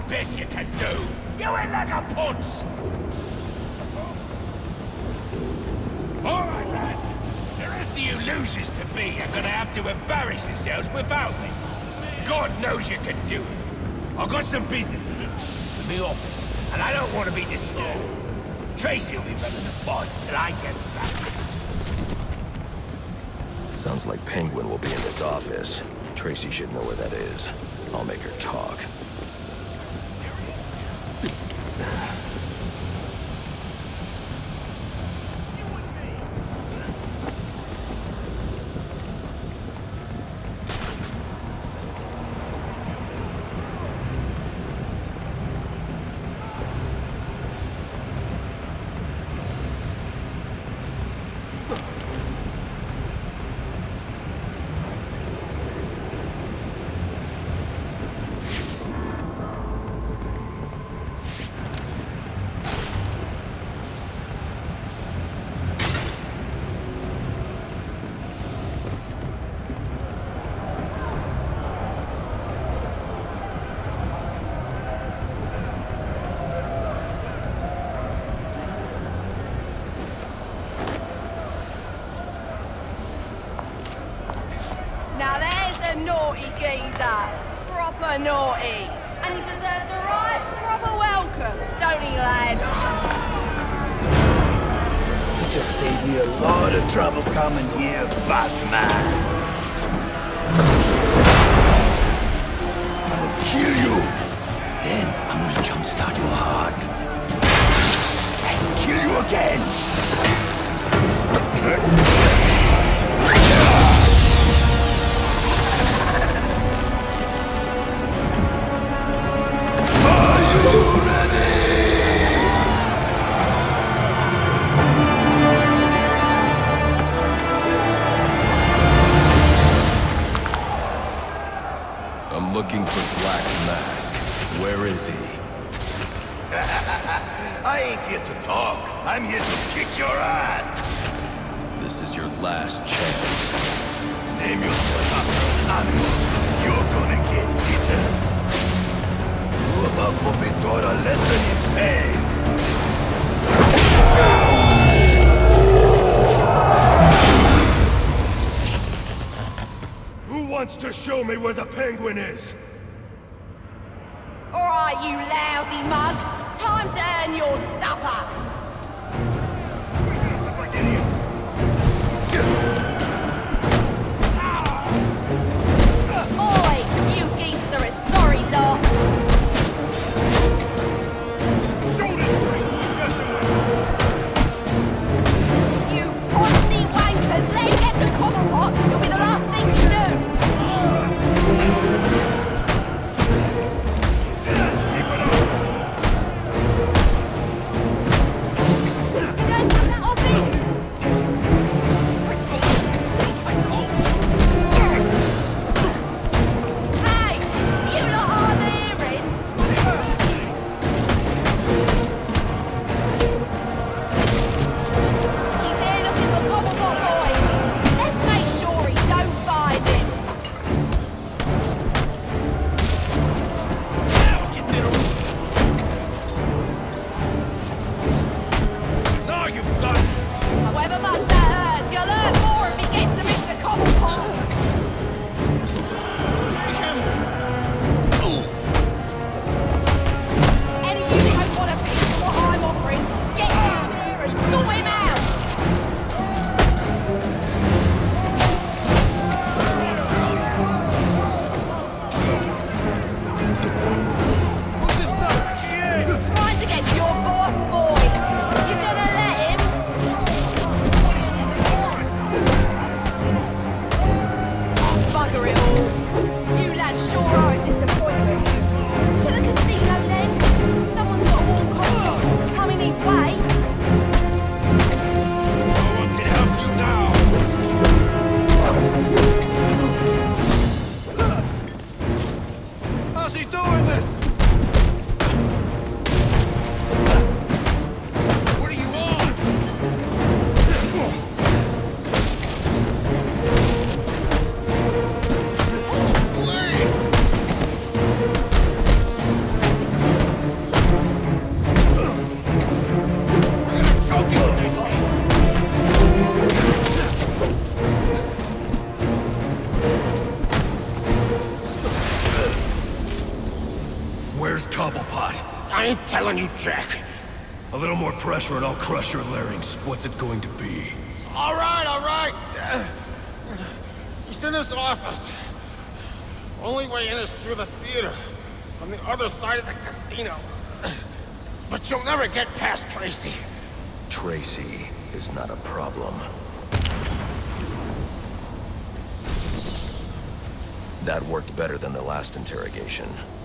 best you can do. You ain't like a punch. All right, lads. The rest of you losers to be are gonna have to embarrass yourselves without me. God knows you can do it. I've got some business to do in the office, and I don't want to be disturbed. Tracy will be running the fights till I get back. Sounds like Penguin will be in his office. Tracy should know where that is. I'll make her talk. Naughty geezer. Proper naughty. And he deserves a right proper welcome, don't he, lads? You just saved me a lot of trouble coming here, Batman. I'm gonna kill you. Then I'm gonna jumpstart your heart. And kill you again. I'm looking for Black Mask. Where is he? I ain't here to talk. I'm here to kick your ass. This is your last chance. Name yourself animal. You're gonna get eaten. You're about to be taught a lesson in pain. Who wants to show me where the Penguin is? All right, you lousy mugs. Time to earn your supper. You look like idiots. Oi, you geezers are a sorry lot. Show this thing who's messing with You pussy wankers, let him get to Commonwealth. It'll be the last thing you do. You don't take that off him. Hey, you lot hard of hearing. He's here looking for Commonwealth boys. Let's make sure he don't find him. No, you've got it. However much that hurts, you'll learn more if he gets to Mr. Commonwealth. Any of you don't want a piece of what I'm offering, get down here and sort him out. What's this stuff? Yeah. Trying to get to your boss, boy. You gonna let him? Bugger it all. You lads sure are a disappointment. To the casino then. Someone's got to walk on. It's coming his way. No one can help you now. How's he doing this? What are you on? I ain't telling you, Jack. A little more pressure and I'll crush your larynx. What's it going to be? All right, all right. He's in his office. Only way in is through the theater, on the other side of the casino. But you'll never get past Tracy. Tracy is not a problem. That worked better than the last interrogation.